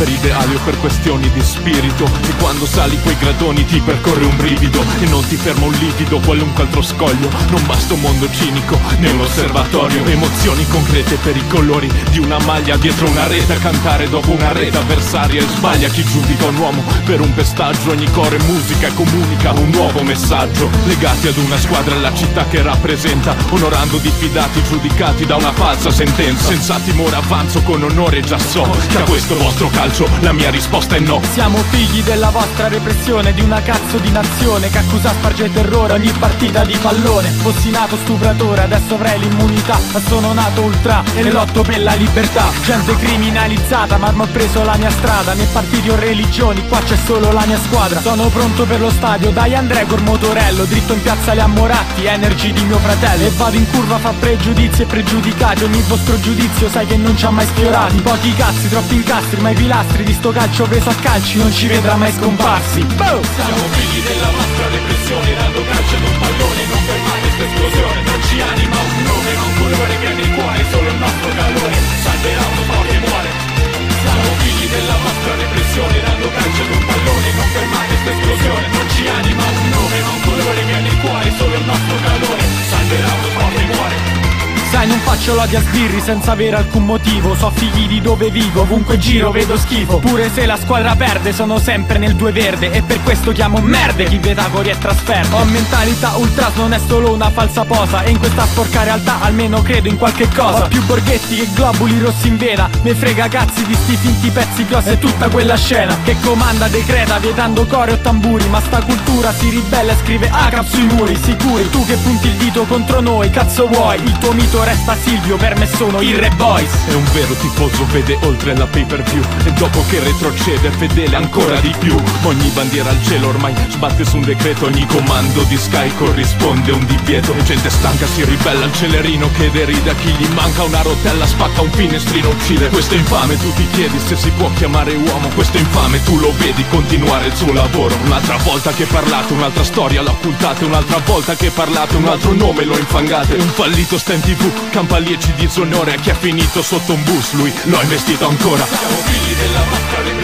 per ideali o per questioni di spirito. E quando sali quei gradoni ti percorre un brivido e non ti ferma un livido, qualunque altro scoglio. Non basta un mondo cinico né un osservatorio, emozioni concrete per i colori di una maglia dietro una rete, a cantare dopo una rete avversaria. E sbaglia chi giudica un uomo per un pestaggio. Ogni core musica e comunica un nuovo messaggio, legati ad una squadra e alla città che rappresenta, onorando diffidati giudicati da una falsa sentenza. Senza timore avanzo con onore, già so che a questo vostro calcio la mia risposta è no. Siamo figli della vostra repressione, di una cazzo di nazione che accusa, sparge terrore ogni partita di pallone. Fossi nato stupratore, adesso avrei l'immunità, ma sono nato ultra e lotto per la libertà. Gente criminalizzata, ma ho preso la mia strada. Né partiti o religioni, qua c'è solo la mia squadra. Sono pronto per lo stadio, dai Andrea col motorello, dritto in piazza le Ammoratti, Energy di mio fratello. E vado in curva, fa pregiudizi e pregiudicati, ogni vostro giudizio sai che non ci ha mai sfiorati. Pochi cazzi, troppi incastri, ma i pilastri di sto calcio preso a calci non ci vedrà mai scomparsi. Siamo figli della vostra repressione, dando calcio ad un pallone. Non fermate sta esplosione, non ci anima un nome, ma un colore che nel cuore solo il nostro calore salverà uno po' che muore. Siamo figli della vostra repressione, dando calcio ad un pallone. Non fermate sta esplosione, non ci anima un nome, ma un colore che nel cuore solo il nostro calore salverà uno po' che muore. Sai, non faccio lodi a sbirri senza avere alcun motivo. So figli di dove vivo, ovunque giro vedo schifo. Pure se la squadra perde sono sempre nel 2 verde, e per questo chiamo merde chi Vetacori è trasferto. Ho mentalità ultras, non è solo una falsa posa, e in questa sporca realtà almeno credo in qualche cosa. Ho più borghetti che globuli rossi in vena, me frega cazzi di sti finti pezzi cross e tutta quella scena che comanda, decreta, vietando core o tamburi. Ma sta cultura si ribella e scrive ACAP sui muri. Sicuri, tu che punti il dito contro noi, cazzo vuoi? Il tuo mito resta Silvio, per me sono i Re Boys. E un vero tifoso vede oltre la pay per view, e dopo che retrocede è fedele ancora di più. Ogni bandiera al cielo ormai sbatte su un decreto, ogni comando di Sky corrisponde un divieto. Gente stanca si ribella al celerino che derida chi gli manca una rotella, spacca un finestrino, uccide. Questo è infame, tu ti chiedi se si può chiamare uomo. Questo è infame, tu lo vedi continuare il suo lavoro. Un'altra volta che parlate, un'altra storia la occultate. Un'altra volta che parlate, un altro nome lo infangate. Un fallito sta in TV, campa lieci di disonore a chi ha finito sotto un bus, lui lo ha investito ancora. Siamo figli della vostra